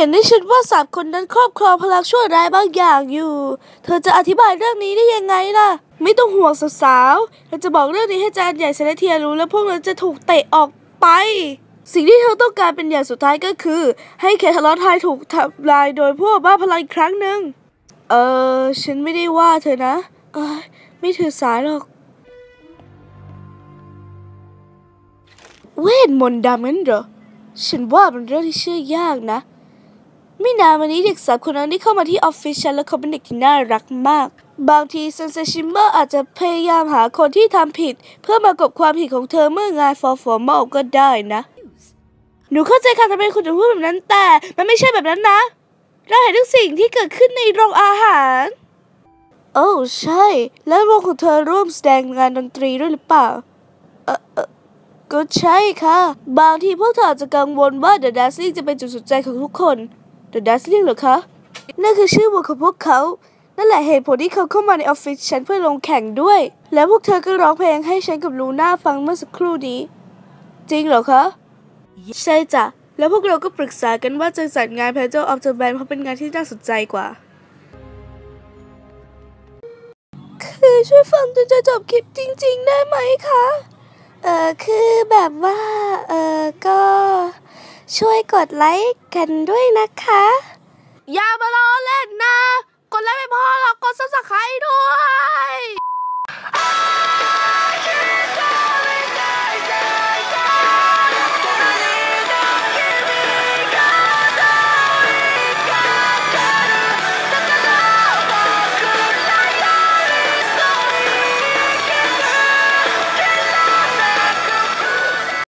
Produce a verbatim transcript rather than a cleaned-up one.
นได้ชัดว่าสามคนนั้นครอบครองพลังชั่วร้ายบางอย่างอยู่เธอจะอธิบายเรื่องนี้ได้ยังไงล่ะไม่ต้องห่วงสาวๆเราจะบอกเรื่องนี้ให้จานใหญ่เซเลเทียรู้แล้วพวกเราจะถูกเตะออกไปสิ่งที่เธอต้องการเป็นอย่างสุดท้ายก็คือให้เคทารอนไทยถูกทำลายโดยพวกบ้าพลังอีกครั้งหนึ่งเออฉันไม่ได้ว่าเธอนะเออไม่ถือสาหรอกเวทมนต์ดำงั้นเหรอฉันว่าเป็นเรื่องที่เชื่อยากนะไม่นานมานี้เด็กสาวคนนั้นได้เข้ามาที่ออฟฟิศฉันและเขาเป็นเด็กที่น่ารักมากบางทีเซนเซชิมเมอร์อาจจะพยายามหาคนที่ทำผิดเพื่อมากบความผิดของเธอเมื่องานฟอร์ฟอร์มอลก็ได้นะหนูเข้าใจค่ะทำไมคุณถึงพูดแบบนั้นแต่มันไม่ใช่แบบนั้นนะเราเห็นทุกสิ่งที่เกิดขึ้นในโรงอาหารโอ้ใช่แล้ววงของเธอร่วมแสดงงานดนตรีด้วยหรือเปล่าเออเออก็ใช่ค่ะบางทีพวกเธออาจจะกังวลว่า The Dazzling จะเป็นจุดสนใจของทุกคน The Dazzling เหรอคะนั่นคือชื่อวงของพวกเขานั่นแหละเหตุผลที่เขาเข้ามาในออฟฟิศฉันเพื่อลงแข่งด้วยแล้วพวกเธอก็ร้องเพลงให้ฉันกับลูน่าฟังเมื่อสักครู่นี้จริงเหรอคะใช่จ้ะแล้วพวกเราก็ปรึกษากันว่าจะจัดงาน Battle of the Band เพราะเป็นงานที่น่าสนใจกว่าคือช่วยฟังจนจะจบคลิปจริงๆได้ไหมคะเออคือแบบว่าเออก็ช่วยกดไลค์กันด้วยนะคะอย่ามาล้อเล่นนะ